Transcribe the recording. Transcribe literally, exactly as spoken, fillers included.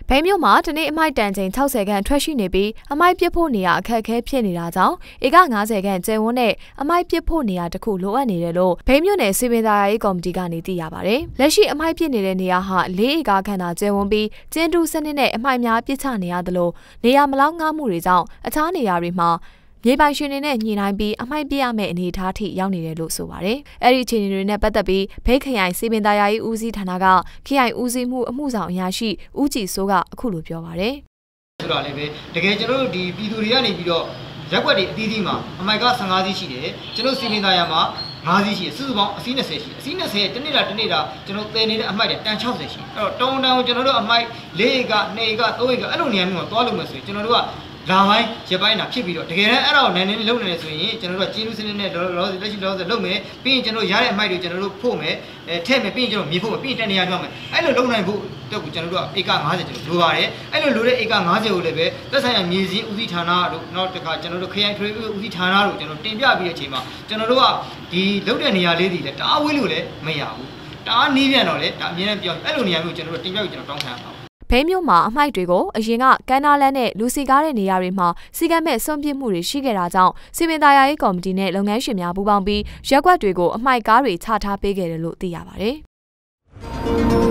ဘိန်းမြို့မှာတနေ့အမိုက်တန်ချိန်၆၀ခန့်ထွက်ရှိနေပြီးအမိုက်ပစ်ဖို့နေရာအခက်အခဲဖြစ်နေတာကြောင့်ဧက၅၀ခန့်ကျယ်ဝန်းတဲ့အမိုက်ပစ်ဖို့နေရာတစ်ခုလိုအပ်နေတယ်လို့ဘိန်းမြို့နယ်စီမံသားရေးကော်မတီကနေသိရပါတယ်။လက်ရှိအမိုက်ပစ်နေတဲ့နေရာဟာ၄ဧကခန့်သာကျယ်ဝန်းပြီးကျင်းတူးစနစ်နဲ့အမိုက်များပစ်ချနေရတယ်လို့နေရာမလောက်ငှားမှုတွေကြောင့်အခြားနေရာတွေမှာမြေပိုင်ရှင်တွေနဲ့ညှိနှိုင်းပြီးအမိုက်ပြရမယ့်အနေအထားထိရောက်နေတယ်လို့ဆိုပါတယ်။အဲ့ဒီအခြေအနေတွေနဲ့ပတ်သက်ပြီးဘိတ်ခရိုင်စီမံသားရေးဦးစီးဌာနကခရိုင်ဦးစီးမှုအမှုဆောင်အရာရှိဦးကြည်စိုးကအခုလိုပြောပါတယ်။ဆိုတာလည်းပဲတကယ်ကျွန်တော်တို့ဒီပြည်သူတွေကနေပြီးတော့ရက်ွက်တွေအသီးသီးမှာအမိုက်က၁၅စီးရှိတယ်။ကျွန်တော်စီမံသားရမှာ၅စီးရှိတယ်။စုစုပေါင်းအစီး၂၀ရှိတယ်။အစီး၂၀တနေ့တာတနေ့တာကျွန်တော်သယ်နေတဲ့အမိုက်တွေတန်၆၀ရှိတယ်။အဲ့တော့တောင်းတောင်းကျွန်တော်တို့အမိုက်၄ဧက၂ဧက၃ဧကအဲ့လိုနေရာမျိုးမှာသွားလို့မယ်ဆိုရင်ကျွန်တော်တို့ကလာပိုင်းရပိုင်းတာဖြစ်ပြီးတော့တကယ်တမ်းအဲ့ဒါကိုနိုင်နေလုံနေတယ်ဆိုရင်ကျွန်တော်တို့ကကျင်းလူစနစ်နဲ့လောလောလက်ရှိလောလောဆယ်လုပ်မယ်ပြီးရင်ကျွန်တော်ရတဲ့အမိုက်တွေကျွန်တော်တို့ဖို့မယ်အဲထည့်မယ်ပြီးရင်ကျွန်တော်မြေဖို့မယ်ပြီးရင်တန်နေရာပြောင်းမယ်အဲ့လိုလုံနိုင်ဖို့တော့ကျွန်တော်တို့ကဧက၅၀ကျွန်တော်လိုပါတယ်အဲ့လိုလိုတဲ့ဧက၅၀ကိုလည်းပဲသက်ဆိုင်ရာမြေစည်းဦးစီးဌာနတို့နောက်တစ်ခါကျွန်တော်တို့ခရိုင်ထွေးဦးစီးဌာနတို့ကျွန်တော်တင်ပြပြီးတဲ့အချိန်မှာကျွန်တော်တို့ကဒီလုံတဲ့နေရာလေးတွေလည်းတအားဝေးလို့လည်းမရဘူးတအားနီးပြန်တော့လေဒါအမြဲတမ်းပြောအဲ့လိုနေရာမျိုးကျွန်တော်တို့တင်ပြပြီးကျွန်တော်တောင်းခံရပါဘိန်းမြို့မှာအမိုက်တွေကိုအရင်ကကမ်းနားလမ်းနဲ့လူစီကားတဲ့နေရာတွေမှာစီကံမဲ့ဆွန့်ပစ်မှုတွေရှိခဲ့တာကြောင့်စီမံသားရေးကော်မတီနဲ့လုပ်ငန်းရှင်များပူးပေါင်းပြီးရက်ကွက်တွေကိုအမိုက်ကားတွေချထားပေးခဲ့တယ်လို့သိရပါတယ်။